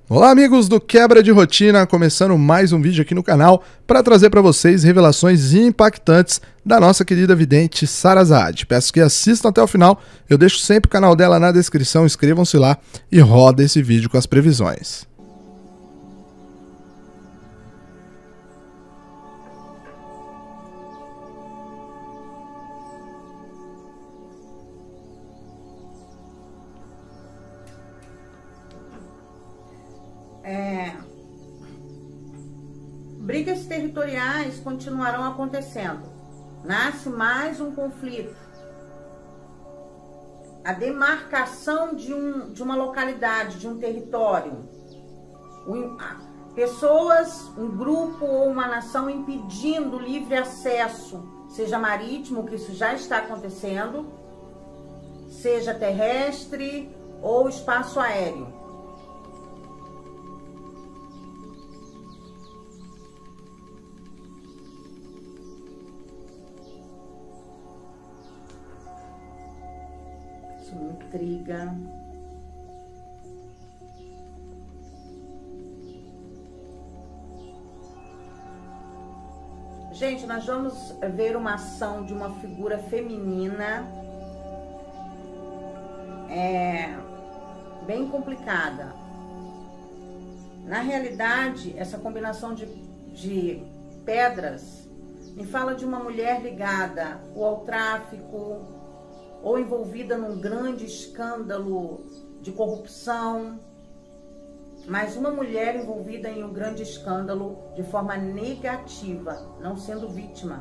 Olá amigos do Quebra de Rotina, começando mais um vídeo aqui no canal para trazer para vocês revelações impactantes da nossa querida vidente Sara Azad. Peço que assistam até o final, eu deixo sempre o canal dela na descrição, inscrevam-se lá e roda esse vídeo com as previsões. Brigas territoriais continuarão acontecendo. Nasce mais um conflito. A demarcação de uma localidade, de um território. Pessoas, um grupo ou uma nação impedindo livre acesso, seja marítimo, que isso já está acontecendo, seja terrestre ou espaço aéreo. Isso me intriga. Gente, nós vamos ver uma ação de uma figura feminina bem complicada. Na realidade, essa combinação de pedras me fala de uma mulher ligada ou ao tráfico, ou envolvida num grande escândalo de corrupção, mas uma mulher envolvida em um grande escândalo de forma negativa, não sendo vítima.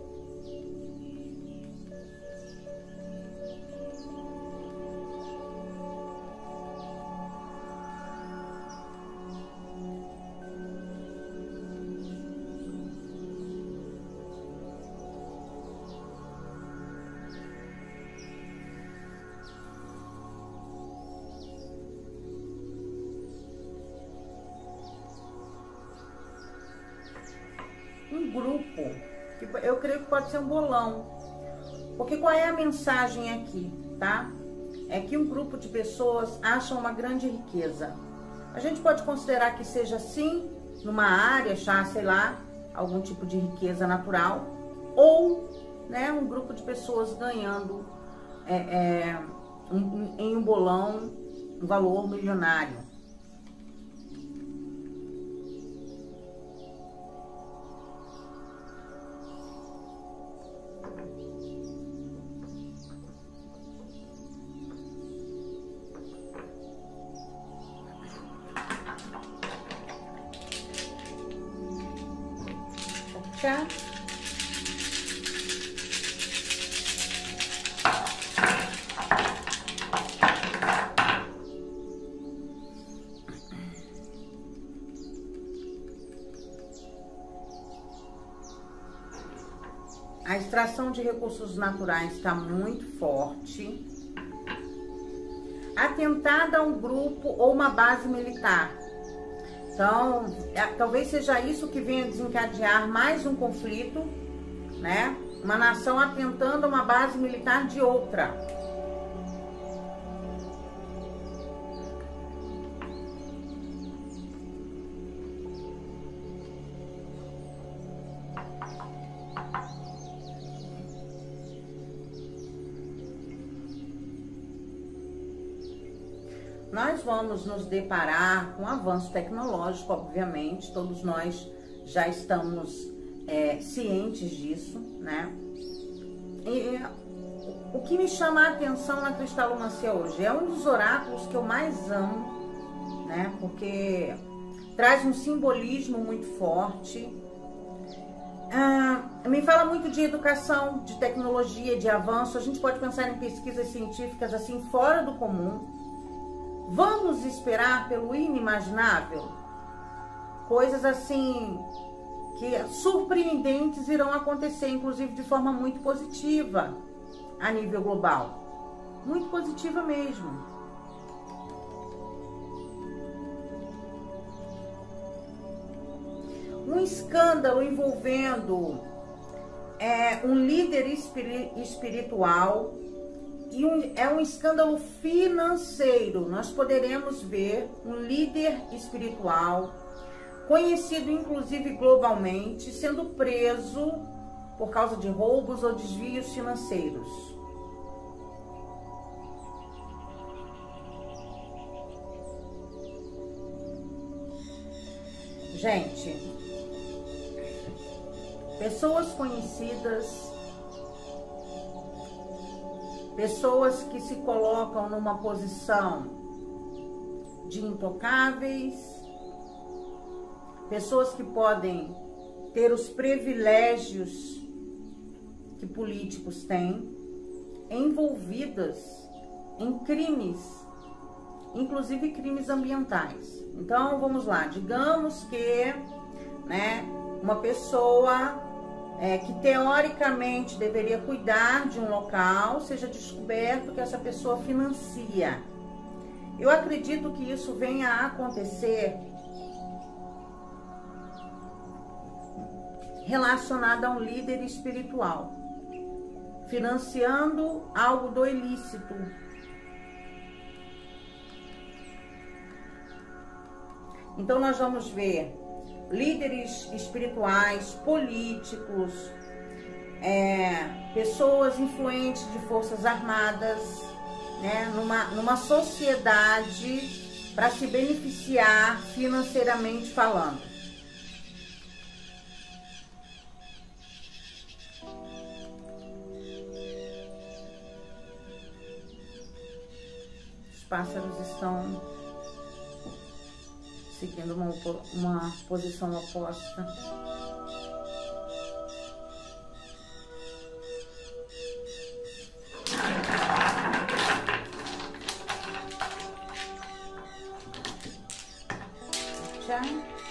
Um grupo, que eu creio que pode ser um bolão, porque qual é a mensagem aqui, tá? É que um grupo de pessoas acham uma grande riqueza. A gente pode considerar que seja sim, numa área, já, sei lá, algum tipo de riqueza natural, ou, né, um grupo de pessoas ganhando em um bolão um valor milionário. Tá? A extração de recursos naturais está muito forte. Atentada a um grupo ou uma base militar. Então, talvez seja isso que venha desencadear mais um conflito, né? Uma nação atentando a uma base militar de outra. Nós vamos nos deparar com um avanço tecnológico, obviamente, todos nós já estamos cientes disso, né? E o que me chama a atenção na cristalomancia hoje é um dos oráculos que eu mais amo, né? Porque traz um simbolismo muito forte. Me fala muito de educação, de tecnologia, de avanço. A gente pode pensar em pesquisas científicas assim fora do comum. Vamos esperar pelo inimaginável? Coisas assim que surpreendentes irão acontecer, inclusive de forma muito positiva a nível global. Muito positiva mesmo. Um escândalo envolvendo um líder espiritual é um escândalo financeiro. Nós poderemos ver um líder espiritual, conhecido inclusive globalmente, sendo preso por causa de roubos ou desvios financeiros. Gente, pessoas conhecidas, pessoas que se colocam numa posição de intocáveis, pessoas que podem ter os privilégios que políticos têm, envolvidas em crimes, inclusive crimes ambientais. Então, vamos lá, digamos que, né, uma pessoa que teoricamente deveria cuidar de um local, seja descoberto que essa pessoa financia. Eu acredito que isso venha a acontecer relacionado a um líder espiritual, financiando algo do ilícito. Então nós vamos ver líderes espirituais, políticos, pessoas influentes de forças armadas, né, numa sociedade para se beneficiar financeiramente falando. Os pássaros estão seguindo uma posição oposta. Já.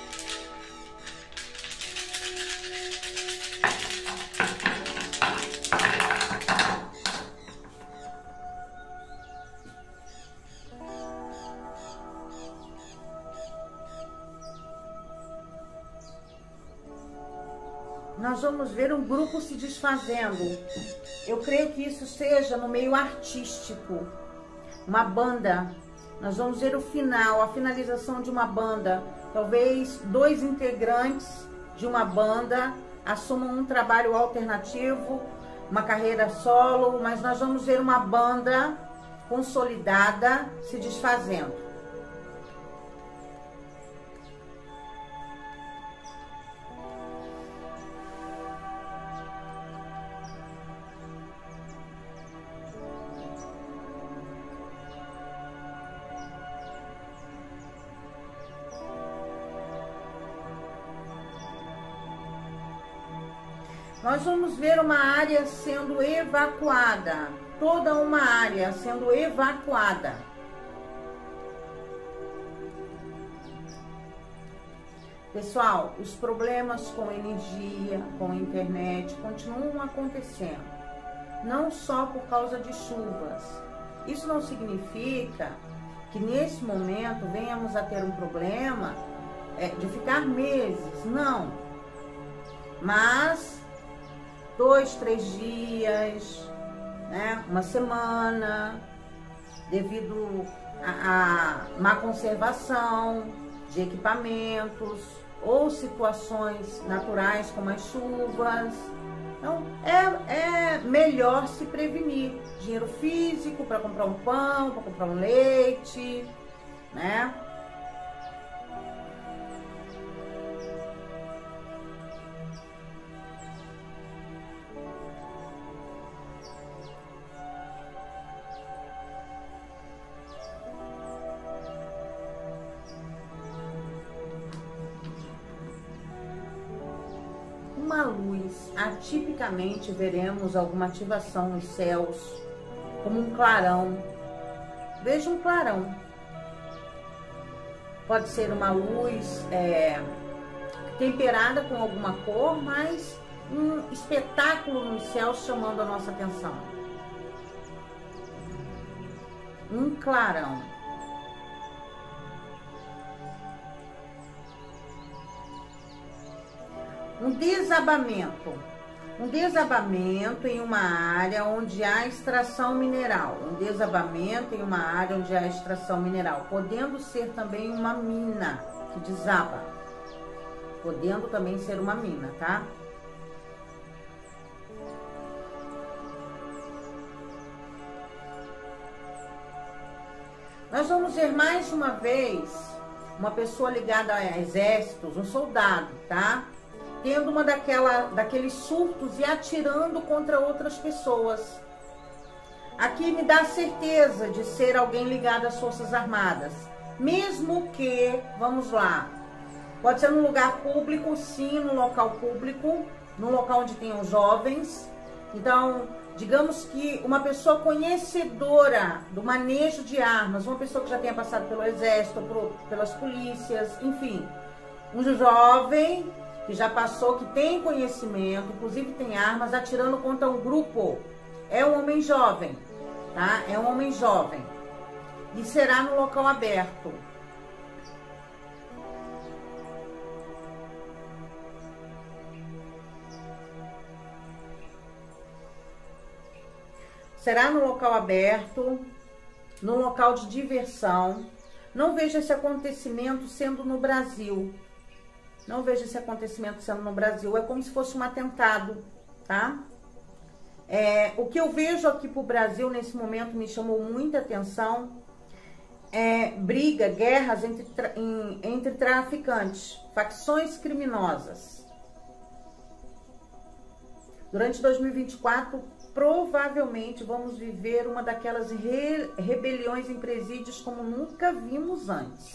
Nós vamos ver um grupo se desfazendo. Eu creio que isso seja no meio artístico. Uma banda. Nós vamos ver o final, a finalização de uma banda. Talvez 2 integrantes de uma banda assumam um trabalho alternativo, uma carreira solo, mas nós vamos ver uma banda consolidada se desfazendo. Nós vamos ver uma área sendo evacuada, toda uma área sendo evacuada. Pessoal, os problemas com energia, com internet, continuam acontecendo, não só por causa de chuvas. Isso não significa que nesse momento venhamos a ter um problema de ficar meses, não. Mas 2, 3 dias, né, uma semana, devido a má conservação de equipamentos ou situações naturais como as chuvas. Então, é melhor se prevenir. Dinheiro físico para comprar um pão, para comprar um leite, né? Uma luz, atipicamente veremos alguma ativação nos céus, como um clarão. Veja um clarão. Pode ser uma luz temperada com alguma cor, mas um espetáculo nos céus chamando a nossa atenção. Um clarão. Um desabamento. Um desabamento em uma área onde há extração mineral. Um desabamento em uma área onde há extração mineral. Podendo ser também uma mina que desaba. Podendo também ser uma mina, tá? Nós vamos ver mais uma vez uma pessoa ligada a exércitos, um soldado, tá? Tendo uma daqueles surtos e atirando contra outras pessoas. Aqui me dá certeza de ser alguém ligado às Forças Armadas. Mesmo que, vamos lá, pode ser num lugar público, sim, num local público, num local onde tenham jovens. Então, digamos que uma pessoa conhecedora do manejo de armas, uma pessoa que já tenha passado pelo exército, pelas polícias, enfim, um jovem que já passou, que tem conhecimento, inclusive tem armas, atirando contra um grupo. É um homem jovem, tá? É um homem jovem. E será no local aberto. Será no local aberto, num local de diversão. Não vejo esse acontecimento sendo no Brasil. Não vejo esse acontecimento sendo no Brasil. É como se fosse um atentado, tá? O que eu vejo aqui pro Brasil nesse momento me chamou muita atenção. Briga, guerras entre traficantes, facções criminosas. Durante 2024, provavelmente vamos viver uma daquelas rebeliões em presídios como nunca vimos antes.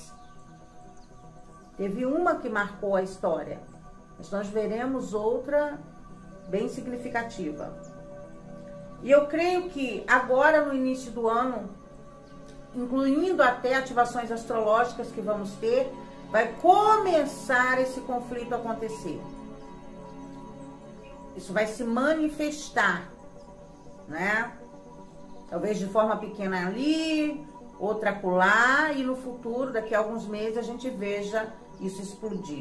Teve uma que marcou a história, mas nós veremos outra bem significativa. E eu creio que agora, no início do ano, incluindo até ativações astrológicas que vamos ter, vai começar esse conflito a acontecer. Isso vai se manifestar, né? Talvez de forma pequena ali, outra acolá, e no futuro, daqui a alguns meses, a gente veja isso explodir.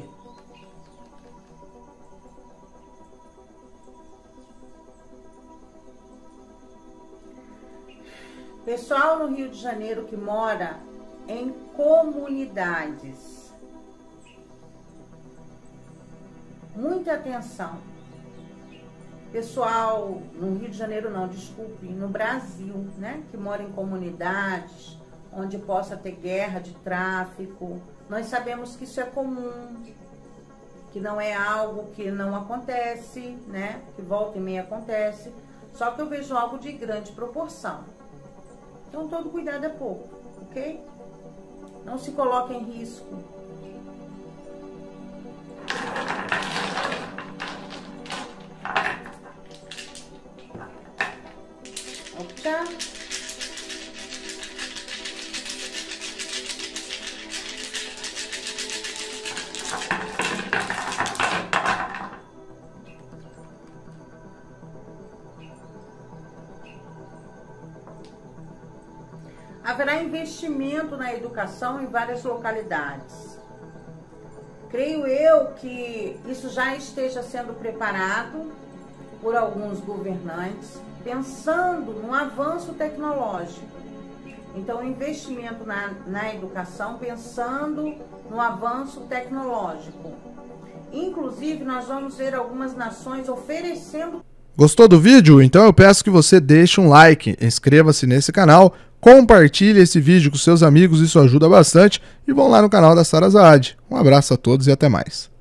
Pessoal no Rio de Janeiro que mora em comunidades, muita atenção. Pessoal no Rio de Janeiro não, desculpe, no Brasil, né, que mora em comunidades onde possa ter guerra de tráfico. Nós sabemos que isso é comum, que não é algo que não acontece, né, que volta e meia acontece, só que eu vejo algo de grande proporção. Então todo cuidado é pouco, ok? Não se coloque em risco. Ok? Haverá investimento na educação em várias localidades. Creio eu que isso já esteja sendo preparado por alguns governantes, pensando no avanço tecnológico. Então, investimento na educação, pensando no avanço tecnológico. Inclusive, nós vamos ver algumas nações oferecendo... Gostou do vídeo? Então eu peço que você deixe um like, inscreva-se nesse canal, compartilhe esse vídeo com seus amigos, isso ajuda bastante, e vão lá no canal da Sara Azad. Um abraço a todos e até mais.